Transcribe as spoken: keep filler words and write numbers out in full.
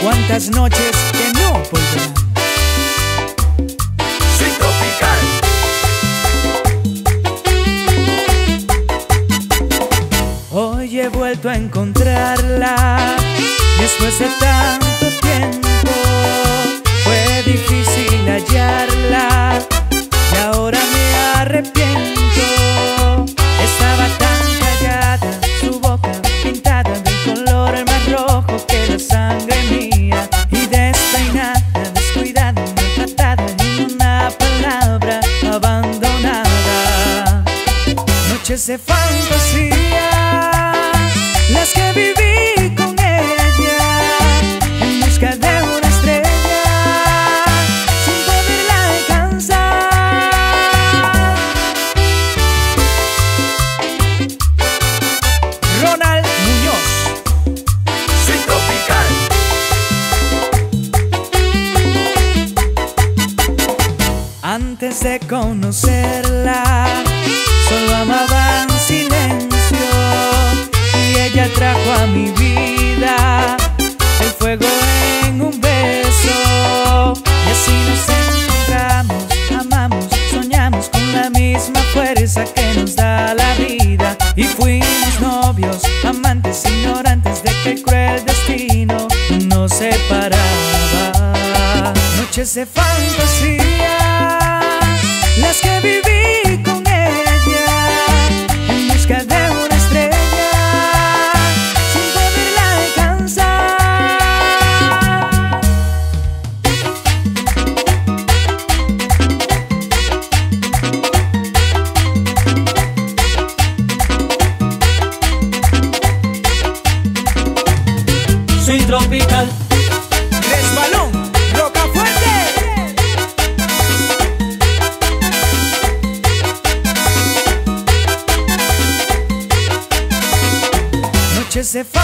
cuántas noches que no volverán. Soy tropical. Hoy he vuelto a encontrarla después de tanto tiempo. Fue difícil hallarla y ahora me arrepiento. Estaba tan callada, su boca pintada del color más rojo que la sangre mía, y despeinada, descuidada, maltratada, en una palabra, abandonada. Noches de fantasía, las que viví con ella, en busca de una estrella, sin poderla alcanzar. Ronald Muñoz. Soy tropical. Antes de conocerla, solo amaba en silencio, y ella trajo a mi vida el fuego en un beso. Y así nos encontramos, amamos, soñamos con la misma fuerza que nos da la vida. Y fuimos novios, amantes, ignorantes de que el cruel destino nos separaba. Noches de fantasía, las que viví con ella, en busca de una estrella, sin poderla alcanzar. Soy tropical. Resbalón, Rocafuerte. Noches de fantasía.